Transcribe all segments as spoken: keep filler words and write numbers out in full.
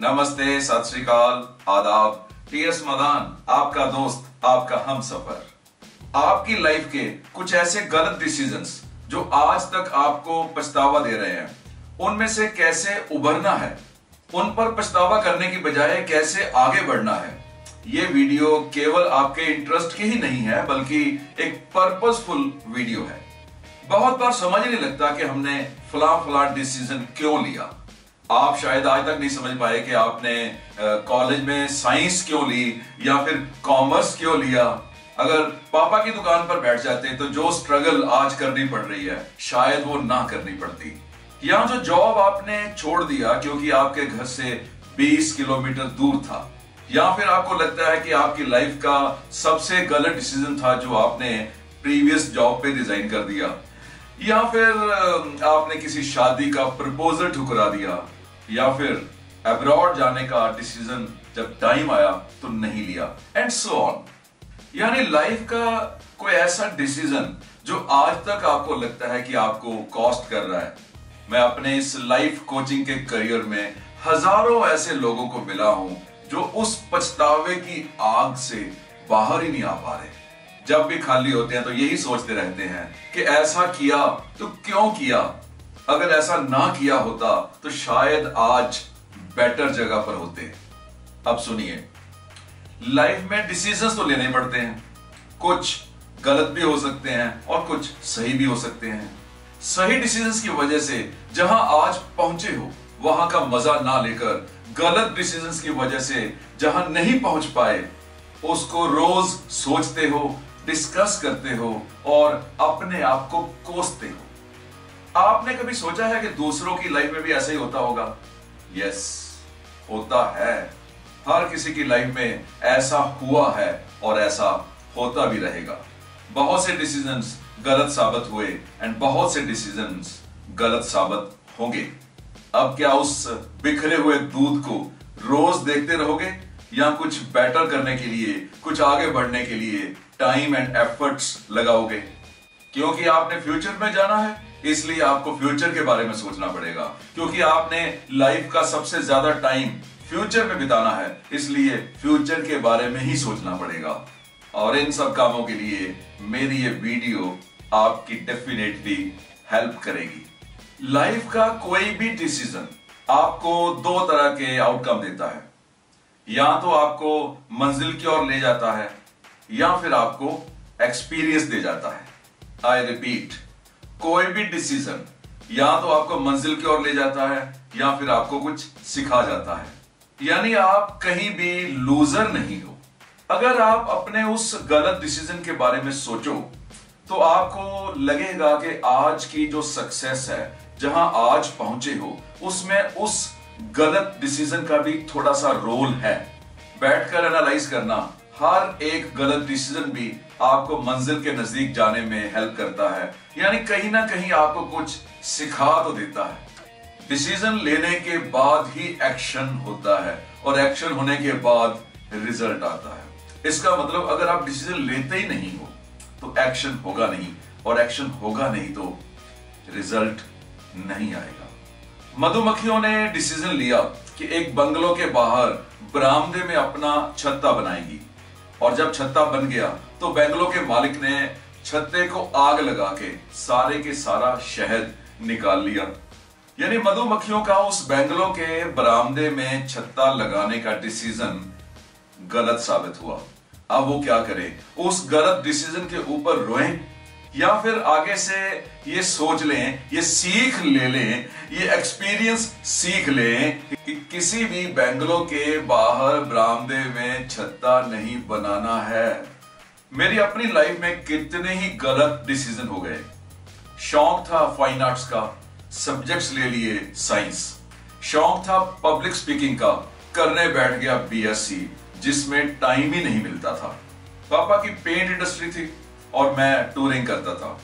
नमस्ते, सत श्री अकाल, आदाब। टी एस मदान आपका दोस्त, आपका हमसफर। आपकी लाइफ के कुछ ऐसे गलत डिसीजंस जो आज तक आपको पछतावा दे रहे हैं, उनमें से कैसे उभरना है, उन पर पछतावा करने की बजाय कैसे आगे बढ़ना है। ये वीडियो केवल आपके इंटरेस्ट की ही नहीं है, बल्कि एक पर्पसफुल वीडियो है। बहुत बार समझ नहीं लगता कि हमने फला फला डिसीजन क्यों लिया। आप शायद आज तक नहीं समझ पाए कि आपने कॉलेज में साइंस क्यों ली या फिर कॉमर्स क्यों लिया। अगर पापा की दुकान पर बैठ जाते तो जो स्ट्रगल आज करनी पड़ रही है शायद वो ना करनी पड़ती। या जो जॉब आपने छोड़ दिया क्योंकि आपके घर से बीस किलोमीटर दूर था, या फिर आपको लगता है कि आपकी लाइफ का सबसे गलत डिसीजन था जो आपने प्रीवियस जॉब पे रिजाइन कर दिया, या फिर आपने किसी शादी का प्रपोजल ठुकरा दिया, या फिर अब्रॉड जाने का डिसीजन जब टाइम आया तो नहीं लिया, एंड सो ऑन। यानी लाइफ का कोई ऐसा डिसीजन जो आज तक आपको लगता है कि आपको कॉस्ट कर रहा है। मैं अपने इस लाइफ कोचिंग के करियर में हजारों ऐसे लोगों को मिला हूं जो उस पछतावे की आग से बाहर ही नहीं आ पा रहे। जब भी खाली होते हैं तो यही सोचते रहते हैं कि ऐसा किया तो क्यों किया, अगर ऐसा ना किया होता तो शायद आज बेटर जगह पर होते। अब सुनिए, लाइफ में डिसीजंस तो लेने पड़ते हैं। कुछ गलत भी हो सकते हैं और कुछ सही भी हो सकते हैं। सही डिसीजंस की वजह से जहां आज पहुंचे हो वहां का मजा ना लेकर, गलत डिसीजंस की वजह से जहां नहीं पहुंच पाए उसको रोज सोचते हो, डिस्कस करते हो और अपने आप को कोसते हो। आपने कभी सोचा है कि दूसरों की लाइफ में भी ऐसा ही होता होगा? यस, होता है। हर किसी की लाइफ में ऐसा हुआ है और ऐसा होता भी रहेगा। बहुत से डिसीजंस गलत साबित हुए एंड बहुत से डिसीजंस गलत साबित होंगे। अब क्या उस बिखरे हुए दूध को रोज देखते रहोगे या कुछ बेटर करने के लिए, कुछ आगे बढ़ने के लिए टाइम एंड एफर्ट्स लगाओगे? क्योंकि आपने फ्यूचर में जाना है इसलिए आपको फ्यूचर के बारे में सोचना पड़ेगा। क्योंकि आपने लाइफ का सबसे ज्यादा टाइम फ्यूचर में बिताना है इसलिए फ्यूचर के बारे में ही सोचना पड़ेगा। और इन सब कामों के लिए मेरी ये वीडियो आपकी डेफिनेटली हेल्प करेगी। लाइफ का कोई भी डिसीजन आपको दो तरह के आउटकम देता है। या तो आपको मंजिल की ओर ले जाता है या फिर आपको एक्सपीरियंस दे जाता है। आई रिपीट, कोई भी डिसीजन या तो आपको मंजिल की ओर ले जाता है या फिर आपको कुछ सिखा जाता है। यानी आप कहीं भी लूजर नहीं हो। अगर आप अपने उस गलत डिसीजन के बारे में सोचो तो आपको लगेगा कि आज की जो सक्सेस है, जहां आज पहुंचे हो, उसमें उस गलत डिसीजन का भी थोड़ा सा रोल है। बैठकर एनालाइज करना, हर एक गलत डिसीजन भी आपको मंजिल के नजदीक जाने में हेल्प करता है। यानी कहीं ना कहीं आपको कुछ सिखा तो देता है। डिसीजन लेने के बाद ही एक्शन होता है और एक्शन होने के बाद रिजल्ट आता है। इसका मतलब अगर आप डिसीजन लेते ही नहीं हो तो एक्शन होगा नहीं, और एक्शन होगा नहीं तो रिजल्ट नहीं आएगा। मधुमक्खियों ने डिसीजन लिया कि एक बंगलो के बाहर बरामदे में अपना छत्ता बनाएगी, और जब छत्ता बन गया तो बंगलो के मालिक ने छत्ते को आग लगा के सारे के सारा शहद निकाल लिया। यानी मधुमक्खियों का उस बंगलो के बरामदे में छत्ता लगाने का डिसीजन गलत साबित हुआ। अब वो क्या करे? उस गलत डिसीजन के ऊपर रोएं या फिर आगे से ये सोच लें, ये सीख ले लें, ये एक्सपीरियंस सीख लें कि किसी भी बंगलो के बाहर बरामदे में छत्ता नहीं बनाना है। मेरी अपनी लाइफ में कितने ही गलत डिसीजन हो गए। शौक था फाइन आर्ट्स का, सब्जेक्ट्स ले लिए साइंस। शौक था पब्लिक स्पीकिंग का, करने बैठ गया बी एस सी, जिसमें टाइम ही नहीं मिलता था। पापा की पेंट इंडस्ट्री थी और मैं टूरिंग करता था।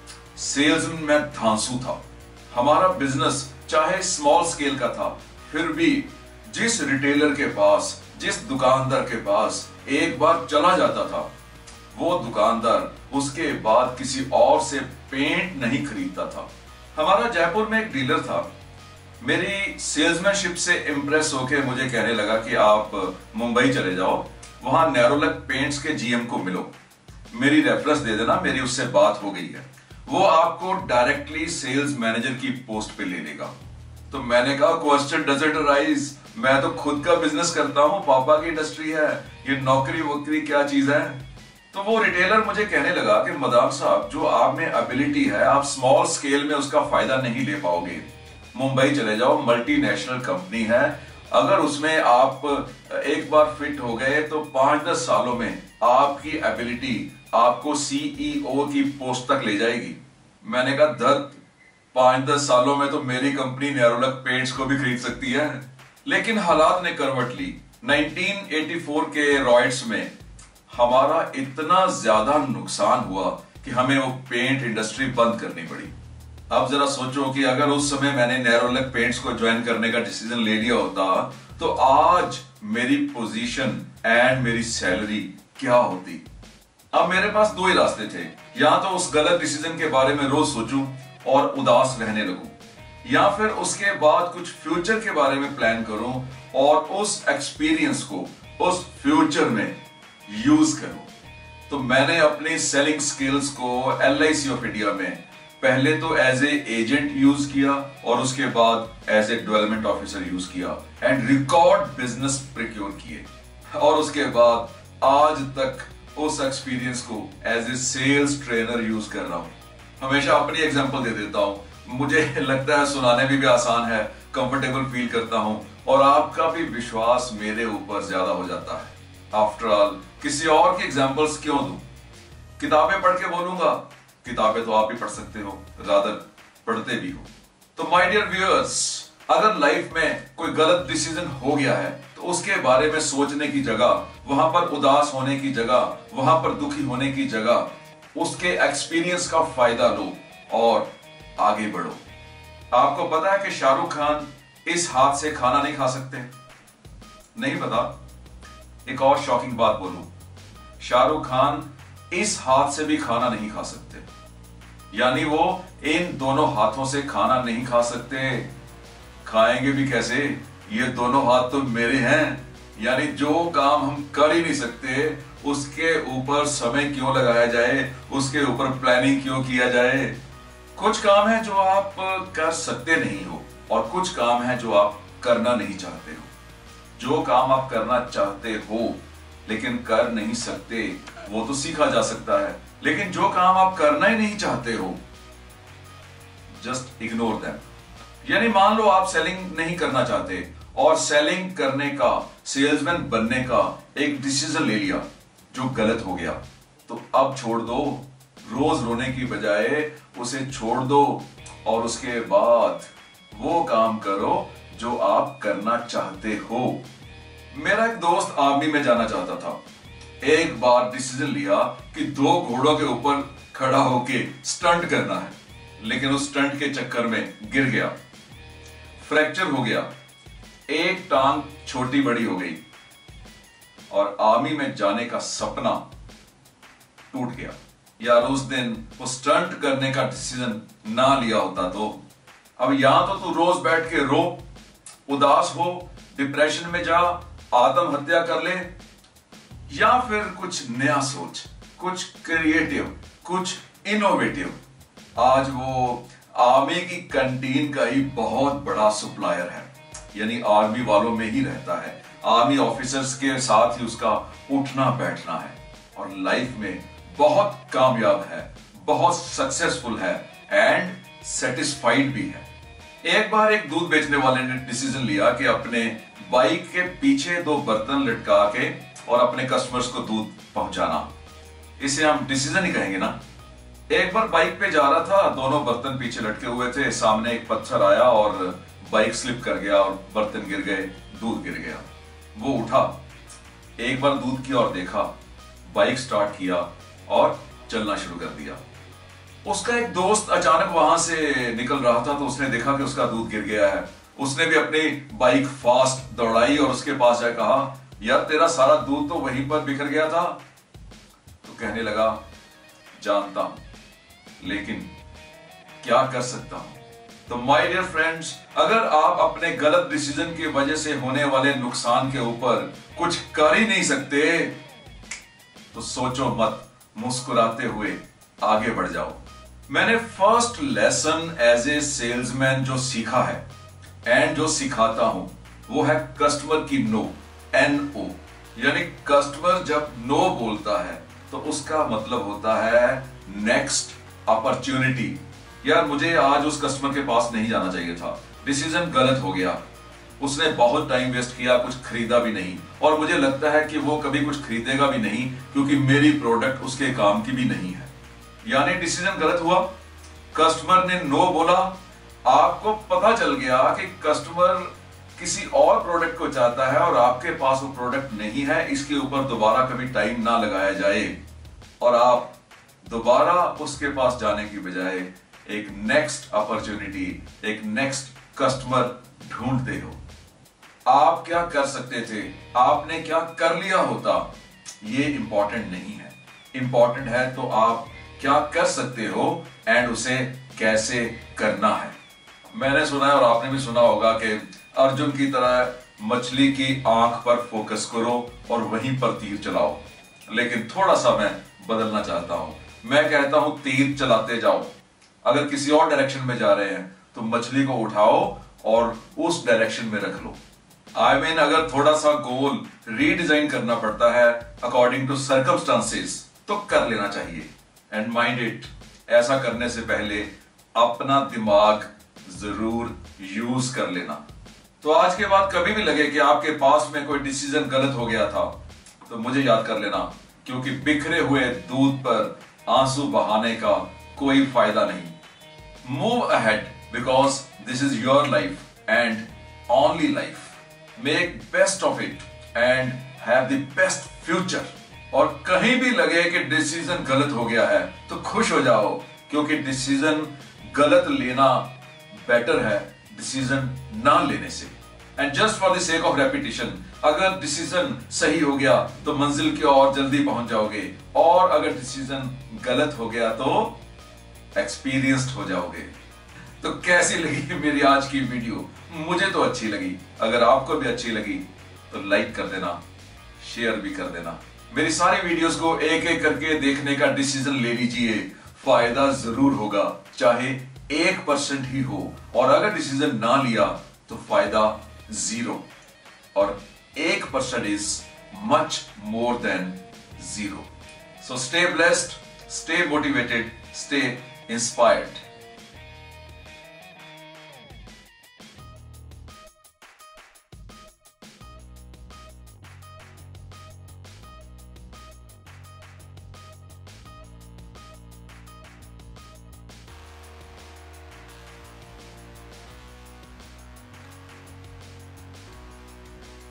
सेल्समैन में धांसू था। हमारा बिजनेस चाहे स्मॉल स्केल का था, फिर भी जिस रिटेलर के पास, जिस दुकानदार के पास एक बार चला जाता था, वो दुकानदार उसके बाद किसी और से पेंट नहीं खरीदता था। हमारा जयपुर में एक डीलर था, मेरी सेल्समैनशिप से इंप्रेस होके मुझे कहने लगा कि आप मुंबई चले जाओ, वहां नैरोलक पेंट्स के जीएम को मिलो, मेरी रेफरेंस दे देना, मेरी उससे बात हो गई है, वो आपको डायरेक्टली सेल्स मैनेजर की पोस्ट पे ले लेगा। तो मैंने कहा क्वेश्चन डजंट अराइज, मैं तो खुद का बिजनेस करता हूं, पापा की इंडस्ट्री है, ये नौकरी वोकरी क्या चीज है। तो वो रिटेलर मुझे कहने लगा कि मदान साहब, जो आप में एबिलिटी है आप स्मॉल स्केल में उसका फायदा नहीं ले पाओगे, मुंबई चले जाओ, मल्टीनेशनल कंपनी है, अगर उसमें आप एक बार फिट हो गए तो पांच दस सालों में आपकी एबिलिटी आपको सीईओ की पोस्ट तक ले जाएगी। मैंने कहा धत, पांच दस सालों में तो मेरी कंपनी नैरोलक पेंट्स को भी खरीद सकती है। लेकिन हालात ने करवट ली। नाइनटीन एटी फोर के रॉयट्स में हमारा इतना ज्यादा नुकसान हुआ कि हमें वो पेंट इंडस्ट्री बंद करनी पड़ी। अब जरा सोचो कि अगर उस समय मैंने नैरोलक पेंट्स को ज्वाइन करने का डिसीजन ले लिया होता तो आज मेरी पोजीशन एंड मेरी सैलरी क्या होती। अब मेरे पास दो ही रास्ते थे, या तो उस गलत डिसीजन के बारे में रोज सोचूं और उदास रहने लगूं, या फिर उसके बाद कुछ फ्यूचर के बारे में प्लान करूं और उस एक्सपीरियंस को उस फ्यूचर में यूज करूं। तो मैंने अपनी सेलिंग स्किल्स को L I C of India में पहले तो एज ए एजेंट यूज किया और उसके बाद as a development officer use किया एंड रिकॉर्ड बिजनेस प्रिक्योर किए, और उसके बाद आज तक उस एक्सपीरियंस को as a sales trainer use कर रहा हूं। हमेशा अपनी एग्जांपल दे देता हूं, मुझे लगता है सुनाने में भी आसान है, कंफर्टेबल फील करता हूं और आपका भी विश्वास मेरे ऊपर ज्यादा हो जाता है। आफ्टर ऑल किसी और की एग्जांपल्स क्यों दूं? किताबें पढ़ के बोलूंगा, किताबें तो आप भी पढ़ सकते हो, रादर पढ़ते भी हो। तो माय डियर व्यूअर्स, अगर लाइफ में कोई गलत डिसीजन हो गया है तो उसके बारे में सोचने की जगह, वहां पर उदास होने की जगह, वहां पर दुखी होने की जगह उसके एक्सपीरियंस का फायदा लो और आगे बढ़ो। आपको पता है कि शाहरुख खान इस हाथ से खाना नहीं खा सकते? नहीं पता? एक और शॉकिंग बात बोलूं, शाहरुख खान इस हाथ से भी खाना नहीं खा सकते, यानी वो इन दोनों हाथों से खाना नहीं खा सकते। खाएंगे भी कैसे? ये दोनों हाथ तो मेरे हैं, यानी जो काम हम कर ही नहीं सकते उसके ऊपर समय क्यों लगाया जाए, उसके ऊपर प्लानिंग क्यों किया जाए। कुछ काम है जो आप कर सकते नहीं हो और कुछ काम है जो आप करना नहीं चाहते हो। जो काम आप करना चाहते हो लेकिन कर नहीं सकते वो तो सीखा जा सकता है, लेकिन जो काम आप करना ही नहीं चाहते हो जस्ट इग्नोर देम। यानी मान लो आप सेलिंग नहीं करना चाहते और सेलिंग करने का, सेल्समैन बनने का एक डिसीजन ले लिया जो गलत हो गया, तो अब छोड़ दो। रोज रोने की बजाय उसे छोड़ दो और उसके बाद वो काम करो जो आप करना चाहते हो। मेरा एक दोस्त आर्मी में जाना चाहता था। एक बार डिसीजन लिया कि दो घोड़ों के ऊपर खड़ा होके स्टंट करना है, लेकिन उस स्टंट के चक्कर में गिर गया, फ्रैक्चर हो गया, एक टांग छोटी बड़ी हो गई और आर्मी में जाने का सपना टूट गया। यार उस दिन वो स्टंट करने का डिसीजन ना लिया होता तो अब यहां तो तू रोज बैठ के रो, उदास हो, डिप्रेशन में जा, आत्महत्या कर ले, या फिर कुछ नया सोच, कुछ क्रिएटिव, कुछ इनोवेटिव। आज वो आर्मी की कैंटीन का ही बहुत बड़ा सप्लायर है, यानी आर्मी वालों में ही रहता है, आर्मी ऑफिसर्स के साथ ही उसका उठना बैठना है और लाइफ में बहुत कामयाब है, बहुत सक्सेसफुल है एंड सेटिस्फाइड भी है। एक बार एक दूध बेचने वाले ने डिसीजन लिया कि अपने बाइक के पीछे दो बर्तन लटका के और अपने कस्टमर्स को दूध पहुंचाना, इसे हम डिसीजन ही कहेंगे ना। एक बार बाइक पे जा रहा था, दोनों बर्तन पीछे लटके हुए थे, सामने एक पत्थर आया और बाइक स्लिप कर गया और बर्तन गिर गए, दूध गिर गया। वो उठा, एक बार दूध की ओर देखा, बाइक स्टार्ट किया और चलना शुरू कर दिया। उसका एक दोस्त अचानक वहां से निकल रहा था तो उसने देखा कि उसका दूध गिर गया है। उसने भी अपनी बाइक फास्ट दौड़ाई और उसके पास जाकर कहा, यार तेरा सारा दूध तो वहीं पर बिखर गया था। तो कहने लगा, जानता हूं, लेकिन क्या कर सकता हूं, तो माय डियर फ्रेंड्स, अगर आप अपने गलत डिसीजन की वजह से होने वाले नुकसान के ऊपर कुछ कर ही नहीं सकते तो सोचो मत, मुस्कुराते हुए आगे बढ़ जाओ। मैंने first lesson as a salesman जो सीखा है एंड जो सिखाता हूं वो है कस्टमर की नो, एन ओ। यानी कस्टमर जब नो बोलता है तो उसका मतलब होता है नेक्स्ट अपॉर्चुनिटी। यार मुझे आज उस कस्टमर के पास नहीं जाना चाहिए था, डिसीजन गलत हो गया, उसने बहुत टाइम वेस्ट किया, कुछ खरीदा भी नहीं, और मुझे लगता है कि वो कभी कुछ खरीदेगा भी नहीं क्योंकि मेरी प्रोडक्ट उसके काम की भी नहीं है। यानी डिसीजन गलत हुआ, कस्टमर ने नो बोला, आपको पता चल गया कि कस्टमर किसी और प्रोडक्ट को चाहता है और आपके पास वो प्रोडक्ट नहीं है, इसके ऊपर दोबारा कभी टाइम ना लगाया जाए और आप दोबारा उसके पास जाने की बजाय एक नेक्स्ट अपॉर्चुनिटी, एक नेक्स्ट कस्टमर ढूंढते हो। आप क्या कर सकते थे, आपने क्या कर लिया होता, ये इंपॉर्टेंट नहीं है। इंपॉर्टेंट है तो आप क्या कर सकते हो एंड उसे कैसे करना है। मैंने सुना है और आपने भी सुना होगा कि अर्जुन की तरह मछली की आंख पर फोकस करो और वहीं पर तीर चलाओ, लेकिन थोड़ा सा मैं बदलना चाहता हूं। मैं कहता हूं तीर चलाते जाओ। अगर किसी और डायरेक्शन में जा रहे हैं तो मछली को उठाओ और उस डायरेक्शन में रख लो। आई I मीन mean, अगर थोड़ा सा गोल रीडिजाइन करना पड़ता है अकॉर्डिंग टू सर्कमस्टांसेस तो कर लेना चाहिए। एंड माइंड इट, ऐसा करने से पहले अपना दिमाग जरूर यूज कर लेना। तो आज के बाद कभी भी लगे कि आपके पास में कोई डिसीजन गलत हो गया था तो मुझे याद कर लेना, क्योंकि बिखरे हुए दूध पर आंसू बहाने का कोई फायदा नहीं। Move ahead because this is your life and only life. Make best of it and have the best future. और कहीं भी लगे कि डिसीजन गलत हो गया है तो खुश हो जाओ, क्योंकि डिसीजन गलत लेना बेटर है डिसीजन ना लेने से। And just for the sake of reputation, अगर डिसीजन सही हो गया तो मंजिल की ओर जल्दी पहुंच जाओगे, और अगर डिसीजन गलत हो गया तो एक्सपीरियंस्ड हो जाओगे। तो कैसी लगी मेरी आज की वीडियो? मुझे तो अच्छी लगी। अगर आपको भी अच्छी लगी तो लाइक कर देना, शेयर भी कर देना। मेरी सारी वीडियोस को एक एक करके देखने का डिसीजन ले लीजिए, फायदा जरूर होगा, चाहे एक परसेंट ही हो। और अगर डिसीजन ना लिया तो फायदा जीरो, और एक percent is much more than zero. So stay blessed, stay motivated, stay inspired.